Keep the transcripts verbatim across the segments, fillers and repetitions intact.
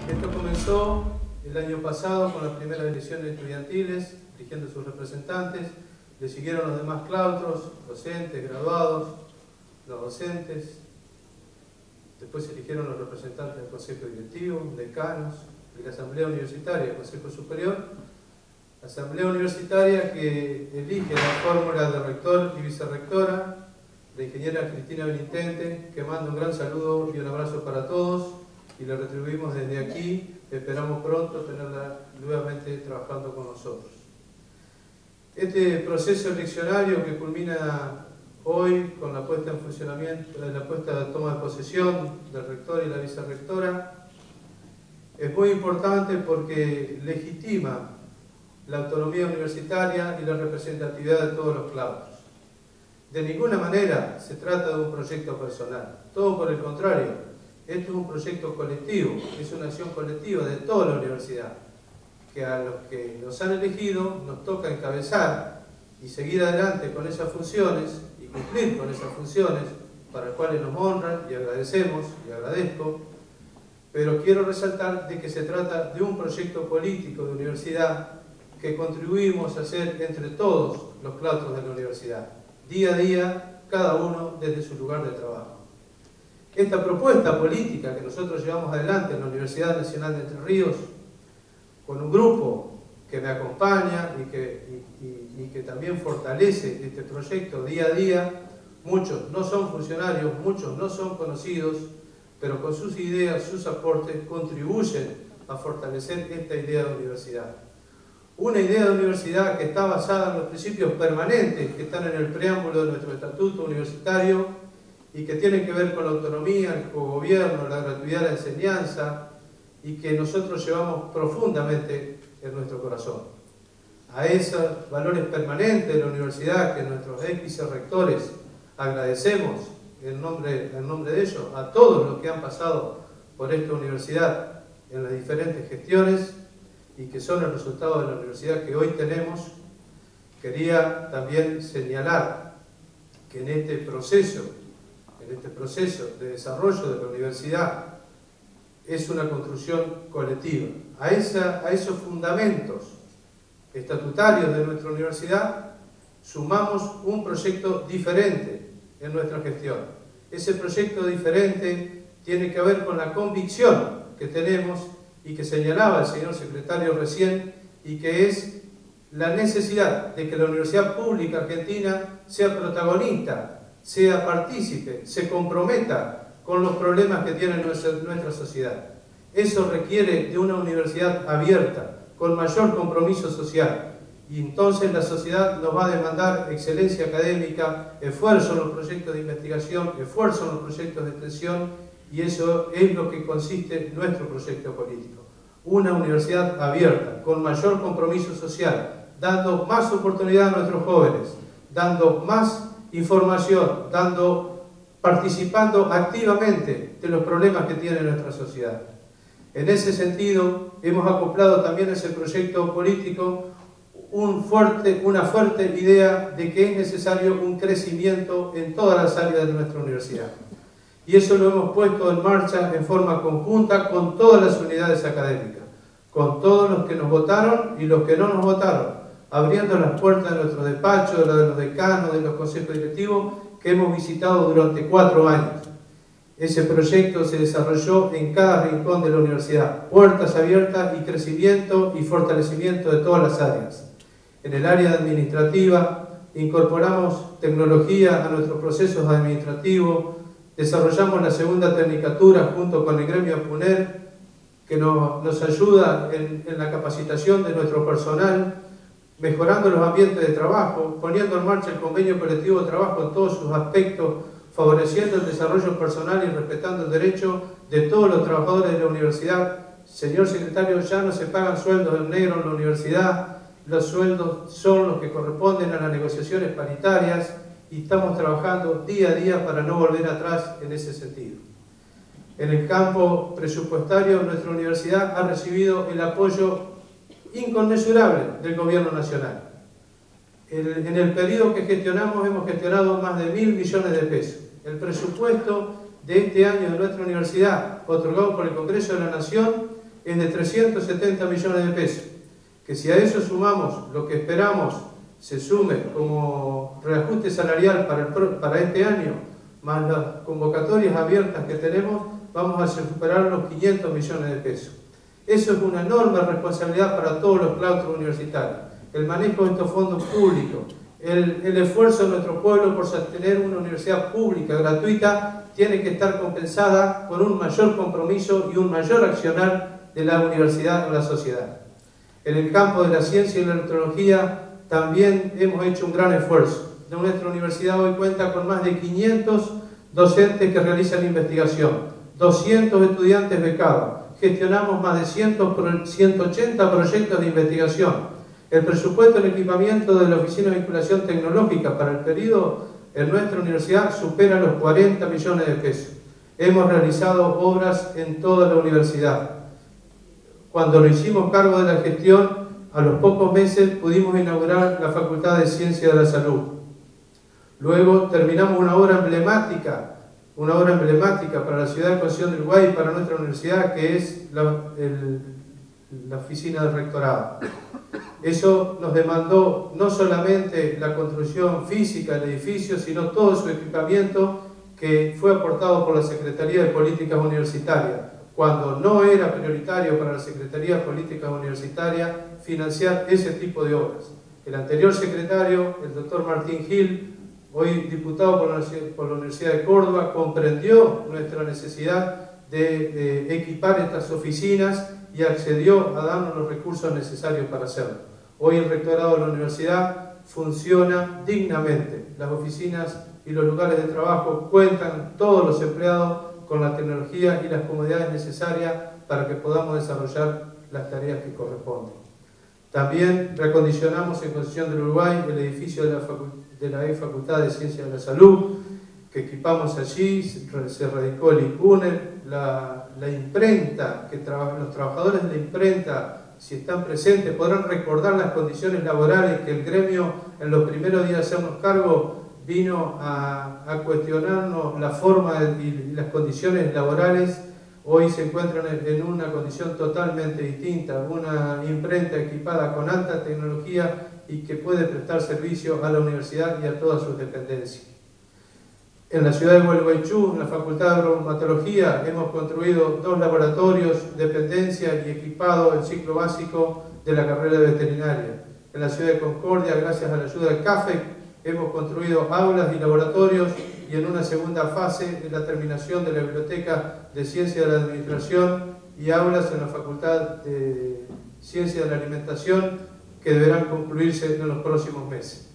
Esto comenzó el año pasado con las primeras elecciones estudiantiles, eligiendo sus representantes. Le siguieron los demás claustros, docentes, graduados, los docentes. Después se eligieron los representantes del Consejo Directivo, decanos, de la Asamblea Universitaria, el Consejo Superior. Asamblea Universitaria que elige la fórmula de rector y vicerrectora, la ingeniera Cristina Benintente, que manda un gran saludo y un abrazo para todos, y le retribuimos desde aquí. Esperamos pronto tenerla nuevamente trabajando con nosotros. Este proceso eleccionario que culmina hoy con la puesta en funcionamiento, la puesta de toma de posesión del rector y la vicerrectora, es muy importante porque legitima la autonomía universitaria y la representatividad de todos los claustros. De ninguna manera se trata de un proyecto personal, todo por el contrario, esto es un proyecto colectivo, es una acción colectiva de toda la universidad, que a los que nos han elegido nos toca encabezar y seguir adelante con esas funciones y cumplir con esas funciones para las cuales nos honran y agradecemos y agradezco, pero quiero resaltar de que se trata de un proyecto político de universidad que contribuimos a hacer entre todos los claustros de la universidad, día a día, cada uno desde su lugar de trabajo. Esta propuesta política que nosotros llevamos adelante en la Universidad Nacional de Entre Ríos, con un grupo que me acompaña y que, y, y, y que también fortalece este proyecto día a día, muchos no son funcionarios, muchos no son conocidos, pero con sus ideas, sus aportes, contribuyen a fortalecer esta idea de universidad. Una idea de universidad que está basada en los principios permanentes que están en el preámbulo de nuestro estatuto universitario y que tienen que ver con la autonomía, el cogobierno, la gratuidad de la enseñanza y que nosotros llevamos profundamente en nuestro corazón. A esos valores permanentes de la universidad que nuestros ex vicerrectores agradecemos en nombre, en nombre de ellos a todos los que han pasado por esta universidad en las diferentes gestiones y que son el resultado de la universidad que hoy tenemos. Quería también señalar que en este proceso, en este proceso de desarrollo de la universidad, es una construcción colectiva. A, esa, a esos fundamentos estatutarios de nuestra universidad sumamos un proyecto diferente en nuestra gestión. Ese proyecto diferente tiene que ver con la convicción que tenemos y que señalaba el señor secretario recién, y que es la necesidad de que la Universidad Pública Argentina sea protagonista, sea partícipe, se comprometa con los problemas que tiene nuestra, nuestra sociedad. Eso requiere de una universidad abierta, con mayor compromiso social, y entonces la sociedad nos va a demandar excelencia académica, esfuerzo en los proyectos de investigación, esfuerzo en los proyectos de extensión, y eso es lo que consiste en nuestro proyecto político. Una universidad abierta, con mayor compromiso social, dando más oportunidad a nuestros jóvenes, dando más información, dando, participando activamente de los problemas que tiene nuestra sociedad. En ese sentido, hemos acoplado también a ese proyecto político un fuerte, una fuerte idea de que es necesario un crecimiento en todas las áreas de nuestra universidad. Y eso lo hemos puesto en marcha en forma conjunta con todas las unidades académicas, con todos los que nos votaron y los que no nos votaron, abriendo las puertas de nuestro despacho, de los decanos, de los consejos directivos que hemos visitado durante cuatro años. Ese proyecto se desarrolló en cada rincón de la universidad, puertas abiertas y crecimiento y fortalecimiento de todas las áreas. En el área administrativa incorporamos tecnología a nuestros procesos administrativos, desarrollamos la segunda tecnicatura junto con el gremio APUNER, que nos, nos ayuda en, en la capacitación de nuestro personal, mejorando los ambientes de trabajo, poniendo en marcha el convenio colectivo de trabajo en todos sus aspectos, favoreciendo el desarrollo personal y respetando el derecho de todos los trabajadores de la universidad. Señor secretario, ya no se pagan sueldos en negro en la universidad, los sueldos son los que corresponden a las negociaciones paritarias, y estamos trabajando día a día para no volver atrás en ese sentido. En el campo presupuestario, nuestra universidad ha recibido el apoyo inconmensurable del Gobierno Nacional. El, en el periodo que gestionamos hemos gestionado más de mil millones de pesos. El presupuesto de este año de nuestra universidad, otorgado por el Congreso de la Nación, es de trescientos setenta millones de pesos, que si a eso sumamos lo que esperamos se sume como reajuste salarial para, el, para este año, más las convocatorias abiertas que tenemos, vamos a superar los quinientos millones de pesos. Eso es una enorme responsabilidad para todos los claustros universitarios. El manejo de estos fondos públicos, el, el esfuerzo de nuestro pueblo por sostener una universidad pública, gratuita, tiene que estar compensada con un mayor compromiso y un mayor accionar de la universidad en la sociedad. En el campo de la ciencia y la tecnología también hemos hecho un gran esfuerzo. Nuestra universidad hoy cuenta con más de quinientos docentes que realizan investigación, doscientos estudiantes becados, gestionamos más de ciento ochenta proyectos de investigación. El presupuesto en equipamiento de la Oficina de Vinculación Tecnológica para el periodo en nuestra universidad supera los cuarenta millones de pesos. Hemos realizado obras en toda la universidad. Cuando lo hicimos cargo de la gestión, a los pocos meses pudimos inaugurar la Facultad de Ciencia de la Salud. Luego terminamos una obra emblemática, una obra emblemática para la ciudad de Concepción del Uruguay y para nuestra universidad, que es la, el, la oficina del rectorado. Eso nos demandó no solamente la construcción física del edificio, sino todo su equipamiento que fue aportado por la Secretaría de Políticas Universitarias, cuando no era prioritario para la Secretaría de Políticas Universitarias financiar ese tipo de obras. El anterior secretario, el doctor Martín Gil, hoy diputado por la, por la Universidad de Córdoba, comprendió nuestra necesidad de, de equipar estas oficinas y accedió a darnos los recursos necesarios para hacerlo. Hoy el rectorado de la universidad funciona dignamente. Las oficinas y los lugares de trabajo cuentan todos los empleados con la tecnología y las comodidades necesarias para que podamos desarrollar las tareas que corresponden. También reacondicionamos en Concepción del Uruguay el edificio de la, de la Facultad de Ciencias de la Salud, que equipamos allí, se radicó el ICUNEL, la, la imprenta, que traba, los trabajadores de la imprenta, si están presentes, podrán recordar las condiciones laborales que el gremio en los primeros días de hacernos cargo vino a, a cuestionarnos la forma y las condiciones laborales. Hoy se encuentran en una condición totalmente distinta, una imprenta equipada con alta tecnología y que puede prestar servicio a la universidad y a todas sus dependencias. En la ciudad de Gualeguaychú, en la Facultad de Bromatología, hemos construido dos laboratorios, dependencias y equipado el ciclo básico de la carrera de veterinaria. En la ciudad de Concordia, gracias a la ayuda del CAFEC, hemos construido aulas y laboratorios, y en una segunda fase la terminación de la Biblioteca de Ciencia de la Administración y aulas en la Facultad de Ciencia de la Alimentación, que deberán concluirse en los próximos meses.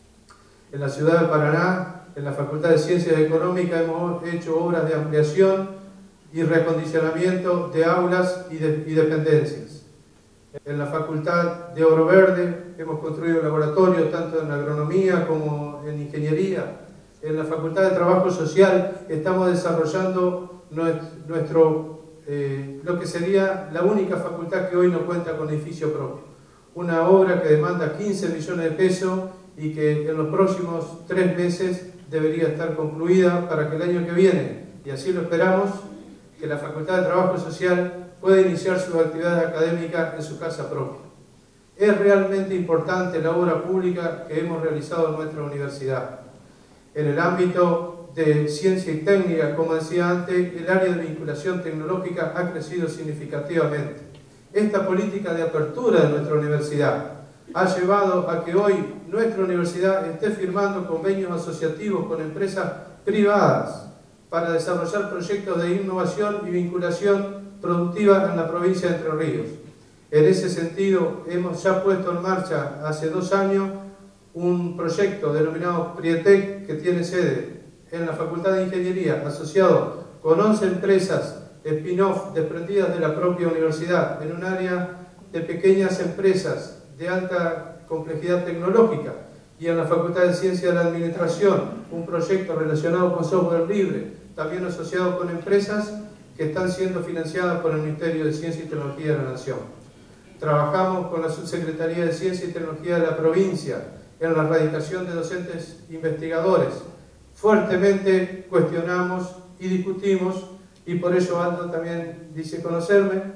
En la ciudad de Paraná, en la Facultad de Ciencias Económicas, hemos hecho obras de ampliación y reacondicionamiento de aulas y, de, y dependencias. En la Facultad de Oro Verde hemos construido laboratorios tanto en agronomía como en ingeniería. En la Facultad de Trabajo Social estamos desarrollando nuestro, eh, lo que sería la única facultad que hoy no cuenta con edificio propio. Una obra que demanda quince millones de pesos y que en los próximos tres meses debería estar concluida para que el año que viene, y así lo esperamos, que la Facultad de Trabajo Social pueda iniciar sus actividades académicas en su casa propia. Es realmente importante la obra pública que hemos realizado en nuestra universidad. En el ámbito de ciencia y técnica, como decía antes, el área de vinculación tecnológica ha crecido significativamente. Esta política de apertura de nuestra universidad ha llevado a que hoy nuestra universidad esté firmando convenios asociativos con empresas privadas para desarrollar proyectos de innovación y vinculación productiva en la provincia de Entre Ríos. En ese sentido, hemos ya puesto en marcha hace dos años un proyecto denominado Prietec, que tiene sede en la Facultad de Ingeniería, asociado con once empresas spin-off desprendidas de la propia universidad, en un área de pequeñas empresas de alta complejidad tecnológica, y en la Facultad de Ciencia de la Administración, un proyecto relacionado con software libre, también asociado con empresas que están siendo financiadas por el Ministerio de Ciencia y Tecnología de la Nación. Trabajamos con la Subsecretaría de Ciencia y Tecnología de la provincia en la erradicación de docentes investigadores. Fuertemente cuestionamos y discutimos, y por ello Aldo también dice conocerme,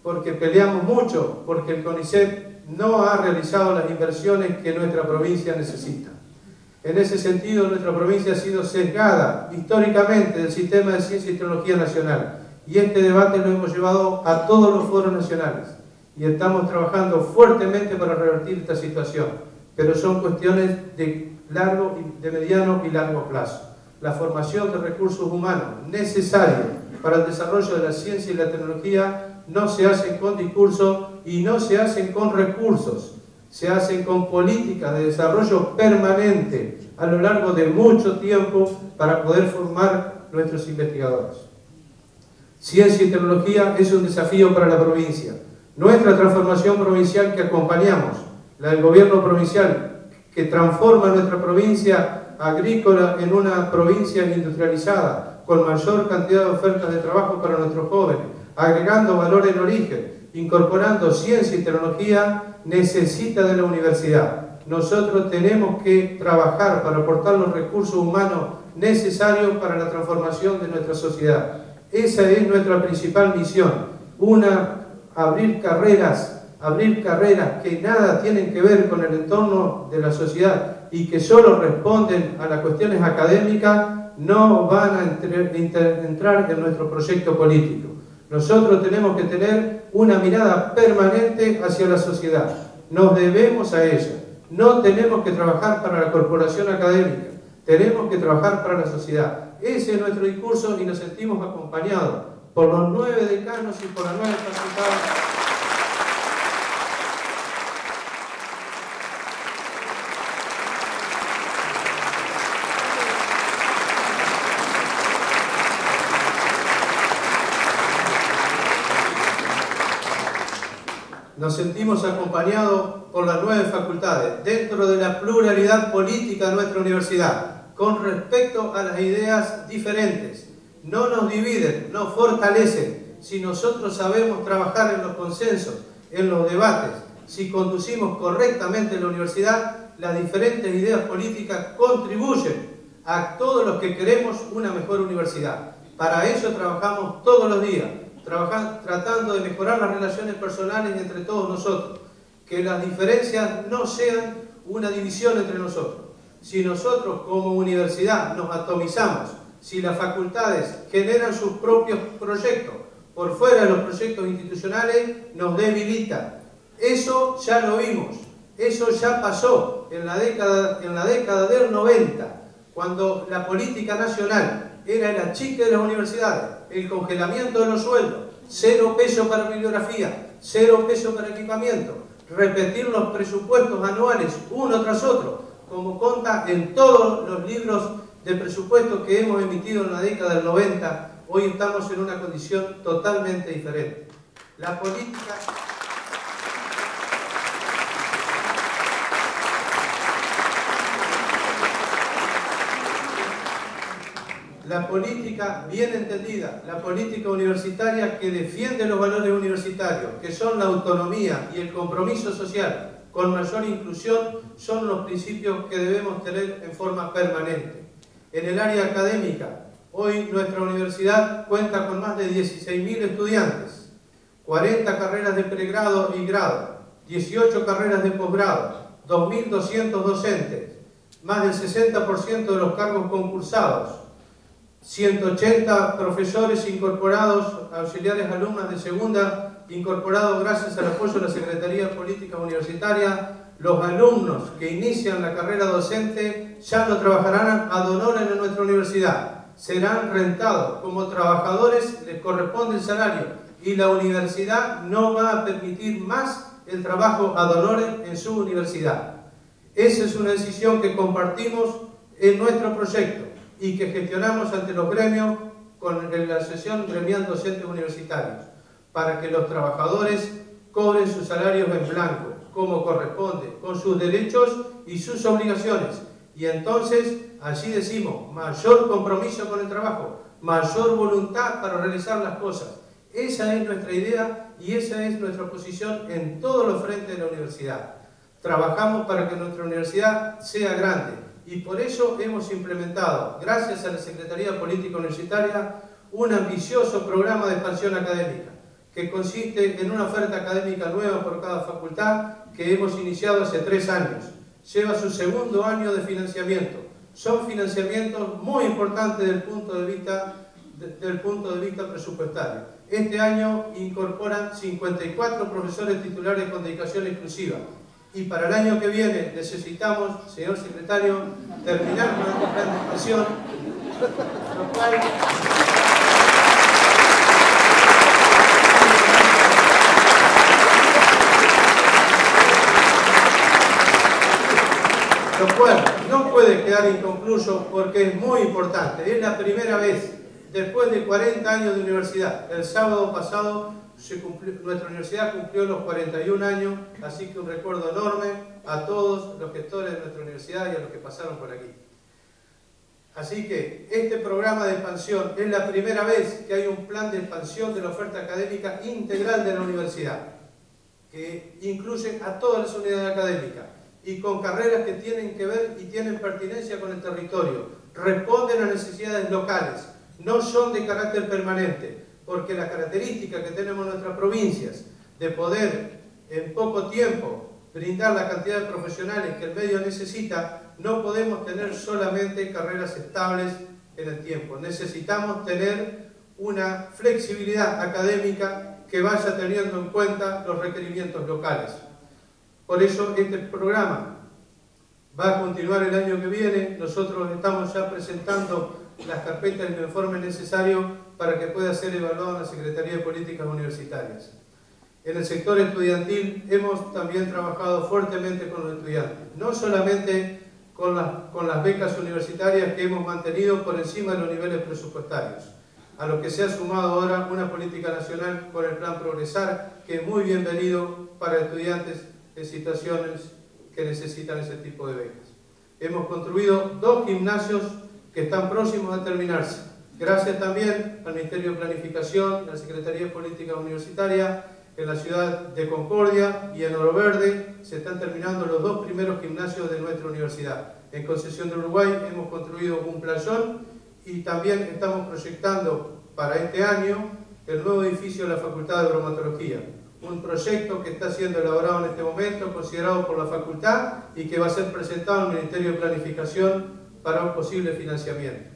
porque peleamos mucho, porque el CONICET no ha realizado las inversiones que nuestra provincia necesita. En ese sentido, nuestra provincia ha sido sesgada históricamente del sistema de ciencia y tecnología nacional, y este debate lo hemos llevado a todos los foros nacionales, y estamos trabajando fuertemente para revertir esta situación, pero son cuestiones de largo, de mediano y largo plazo. La formación de recursos humanos necesarios para el desarrollo de la ciencia y la tecnología no se hacen con discursos y no se hacen con recursos, se hacen con políticas de desarrollo permanente a lo largo de mucho tiempo para poder formar nuestros investigadores. Ciencia y tecnología es un desafío para la provincia. Nuestra transformación provincial que acompañamos, la del gobierno provincial, que transforma nuestra provincia agrícola en una provincia industrializada, con mayor cantidad de ofertas de trabajo para nuestros jóvenes, agregando valor en origen, incorporando ciencia y tecnología, necesita de la universidad. Nosotros tenemos que trabajar para aportar los recursos humanos necesarios para la transformación de nuestra sociedad. Esa es nuestra principal misión, una, abrir carreras, abrir carreras que nada tienen que ver con el entorno de la sociedad y que solo responden a las cuestiones académicas, no van a entrar en nuestro proyecto político. Nosotros tenemos que tener una mirada permanente hacia la sociedad. Nos debemos a ella. No tenemos que trabajar para la corporación académica. Tenemos que trabajar para la sociedad. Ese es nuestro discurso y nos sentimos acompañados por los nueve decanos y por las nueve facultades. Nos sentimos acompañados por las nueve facultades, dentro de la pluralidad política de nuestra universidad, con respecto a las ideas diferentes. No nos dividen, nos fortalecen. Si nosotros sabemos trabajar en los consensos, en los debates, si conducimos correctamente la universidad, las diferentes ideas políticas contribuyen a todos los que queremos una mejor universidad. Para eso trabajamos todos los días. Trabajar, tratando de mejorar las relaciones personales entre todos nosotros, que las diferencias no sean una división entre nosotros. Si nosotros como universidad nos atomizamos, si las facultades generan sus propios proyectos por fuera de los proyectos institucionales, nos debilita. Eso ya lo vimos, eso ya pasó en la década, en la década del noventa, cuando la política nacional era el achique de las universidades, el congelamiento de los sueldos, cero peso para bibliografía, cero peso para equipamiento, repetir los presupuestos anuales uno tras otro, como consta en todos los libros de presupuesto que hemos emitido en la década del noventa. Hoy estamos en una condición totalmente diferente. La política... La política bien entendida, la política universitaria que defiende los valores universitarios, que son la autonomía y el compromiso social con mayor inclusión, son los principios que debemos tener en forma permanente. En el área académica, hoy nuestra universidad cuenta con más de dieciséis mil estudiantes, cuarenta carreras de pregrado y grado, dieciocho carreras de posgrado, dos mil doscientos docentes, más del sesenta por ciento de los cargos concursados, ciento ochenta profesores incorporados, auxiliares alumnas de segunda, incorporados gracias al apoyo de la Secretaría de Política Universitaria. Los alumnos que inician la carrera docente ya no trabajarán ad honorem en nuestra universidad, serán rentados como trabajadores, les corresponde el salario y la universidad no va a permitir más el trabajo ad honorem en su universidad. Esa es una decisión que compartimos en nuestro proyecto y que gestionamos ante los gremios con la Asociación Gremial Docentes Universitarios, para que los trabajadores cobren sus salarios en blanco, como corresponde, con sus derechos y sus obligaciones. Y entonces, allí decimos, mayor compromiso con el trabajo, mayor voluntad para realizar las cosas. Esa es nuestra idea y esa es nuestra posición en todos los frentes de la universidad. Trabajamos para que nuestra universidad sea grande. Y por eso hemos implementado, gracias a la Secretaría de Política Universitaria, un ambicioso programa de expansión académica que consiste en una oferta académica nueva por cada facultad que hemos iniciado hace tres años. Lleva su segundo año de financiamiento. Son financiamientos muy importantes desde el punto de vista, desde el punto de vista presupuestario. Este año incorporan cincuenta y cuatro profesores titulares con dedicación exclusiva. Y para el año que viene necesitamos, señor secretario, terminar con este plan de expansión, lo cual... Lo cual no puede quedar inconcluso porque es muy importante. Es la primera vez, después de cuarenta años de universidad. El sábado pasado se cumplió, nuestra universidad cumplió los cuarenta y un años, así que un recuerdo enorme a todos los gestores de nuestra universidad y a los que pasaron por aquí. Así que este programa de expansión es la primera vez que hay un plan de expansión de la oferta académica integral de la universidad, que incluye a todas las unidades académicas, y con carreras que tienen que ver y tienen pertinencia con el territorio, responden a necesidades locales, no son de carácter permanente, porque la característica que tenemos en nuestras provincias de poder en poco tiempo brindar la cantidad de profesionales que el medio necesita, no podemos tener solamente carreras estables en el tiempo. Necesitamos tener una flexibilidad académica que vaya teniendo en cuenta los requerimientos locales. Por eso este programa va a continuar el año que viene. Nosotros estamos ya presentando las carpetas y los informes necesarios para que pueda ser evaluado en la Secretaría de Políticas Universitarias. En el sector estudiantil hemos también trabajado fuertemente con los estudiantes, no solamente con las, con las becas universitarias que hemos mantenido por encima de los niveles presupuestarios, a lo que se ha sumado ahora una política nacional con el Plan Progresar, que es muy bienvenido para estudiantes en situaciones que necesitan ese tipo de becas. Hemos construido dos gimnasios que están próximos a terminarse. Gracias también al Ministerio de Planificación, a la Secretaría de Política Universitaria, en la ciudad de Concordia y en Oro Verde se están terminando los dos primeros gimnasios de nuestra universidad. En Concepción del Uruguay hemos construido un playón y también estamos proyectando para este año el nuevo edificio de la Facultad de Bromatología. Un proyecto que está siendo elaborado en este momento, considerado por la facultad y que va a ser presentado al Ministerio de Planificación para un posible financiamiento.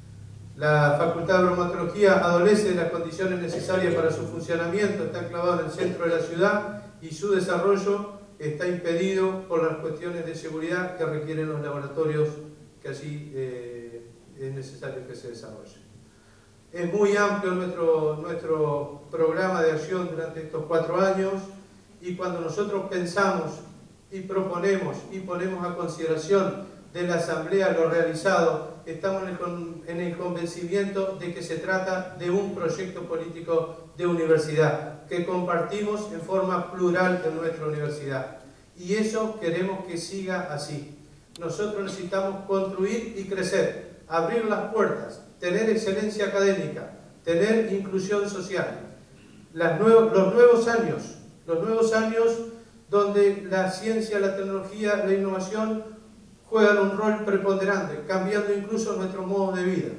La Facultad de Bromatología adolece de las condiciones necesarias para su funcionamiento, está enclavado en el centro de la ciudad y su desarrollo está impedido por las cuestiones de seguridad que requieren los laboratorios que allí eh, es necesario que se desarrollen. Es muy amplio nuestro, nuestro programa de acción durante estos cuatro años y cuando nosotros pensamos y proponemos y ponemos a consideración de la Asamblea lo realizado, estamos en el, en el convencimiento de que se trata de un proyecto político de universidad que compartimos en forma plural en nuestra universidad. Y eso queremos que siga así. Nosotros necesitamos construir y crecer, abrir las puertas, tener excelencia académica, tener inclusión social. Las nuevos, los nuevos años, los nuevos años donde la ciencia, la tecnología, la innovación juegan un rol preponderante, cambiando incluso nuestro modo de vida.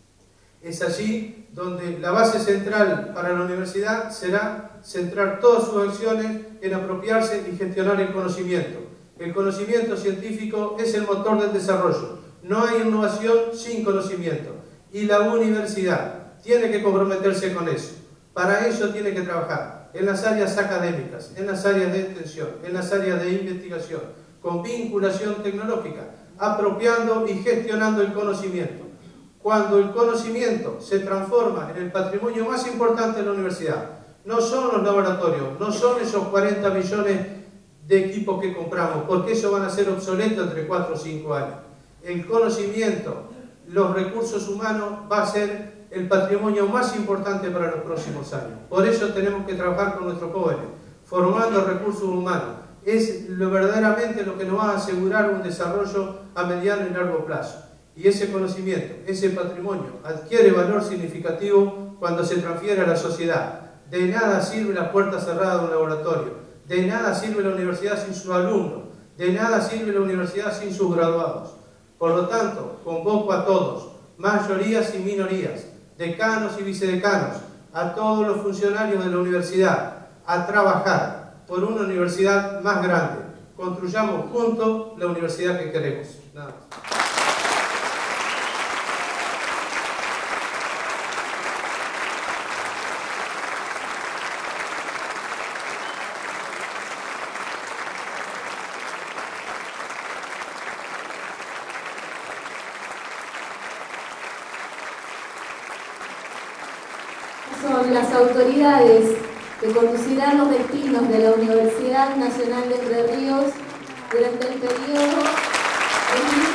Es allí donde la base central para la universidad será centrar todas sus acciones en apropiarse y gestionar el conocimiento. El conocimiento científico es el motor del desarrollo. No hay innovación sin conocimiento. Y la universidad tiene que comprometerse con eso. Para eso tiene que trabajar en las áreas académicas, en las áreas de extensión, en las áreas de investigación, con vinculación tecnológica, apropiando y gestionando el conocimiento. Cuando el conocimiento se transforma en el patrimonio más importante de la universidad, no son los laboratorios, no son esos cuarenta millones de equipos que compramos, porque eso van a ser obsoletos entre cuatro o cinco años. El conocimiento, los recursos humanos, va a ser el patrimonio más importante para los próximos años. Por eso tenemos que trabajar con nuestros jóvenes, formando recursos humanos. Es lo, verdaderamente lo que nos va a asegurar un desarrollo a mediano y largo plazo. Y ese conocimiento, ese patrimonio, adquiere valor significativo cuando se transfiere a la sociedad. De nada sirve la puerta cerrada de un laboratorio, de nada sirve la universidad sin sus alumnos, de nada sirve la universidad sin sus graduados. Por lo tanto, convoco a todos, mayorías y minorías, decanos y vicedecanos, a todos los funcionarios de la universidad a trabajar por una universidad más grande. Construyamos juntos la universidad que queremos. Nada más. Son las autoridades que conducirán los destinos de la Universidad Nacional de Entre Ríos durante el periodo de